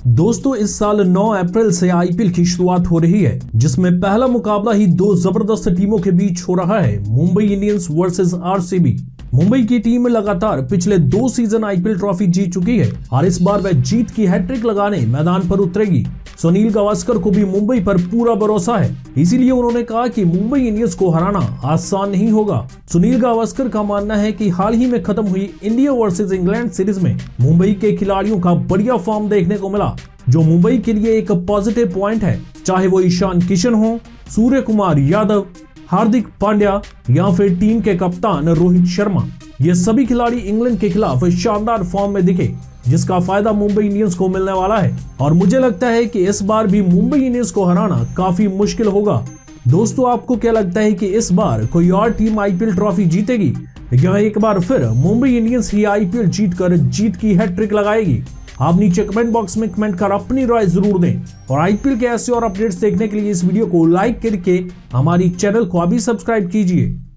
दोस्तों इस साल 9 अप्रैल से आईपीएल की शुरुआत हो रही है, जिसमें पहला मुकाबला ही दो जबरदस्त टीमों के बीच हो रहा है। Mumbai Indians versus RCB. Mumbai की टीम लगातार पिछले 2 सीजन आईपीएल ट्रॉफी जीत चुकी है और इस बार वह जीत की हैट्रिक लगाने मैदान पर उतरेगी। सुनील गावस्कर को भी मुंबई पर पूरा भरोसा है, इसीलिए उन्होंने कहा कि मुंबई इंडियंस को हराना आसान नहीं होगा। सुनील गावस्कर का मानना है कि हाल ही में खत्म हुई इंडिया वर्सेस इंग्लैंड सीरीज में मुंबई के खिलाड़ियों का बढ़िया फॉर्म देखने को मिला, जो मुंबई के लिए एक पॉजिटिव पॉइंट है। चाहे वो ईशान किशन हो, सूर्य कुमार यादव, हार्दिक पांड्या या फिर टीम के कप्तान रोहित शर्मा, ये सभी खिलाड़ी इंग्लैंड के खिलाफ शानदार फॉर्म में दिखे, जिसका फायदा मुंबई इंडियंस को मिलने वाला है। और मुझे लगता है कि इस बार भी मुंबई इंडियंस को हराना काफी मुश्किल होगा। दोस्तों आपको क्या लगता है कि इस बार कोई और टीम आईपीएल ट्रॉफी जीतेगी या एक बार फिर मुंबई इंडियंस ही आईपीएल जीतकर जीत की हैट्रिक लगाएगी? आप नीचे कमेंट बॉक्स में कमेंट कर अपनी राय जरूर दें और आईपीएल के ऐसे और अपडेट्स देखने के लिए इस वीडियो को लाइक करके हमारी चैनल को अभी सब्सक्राइब कीजिए।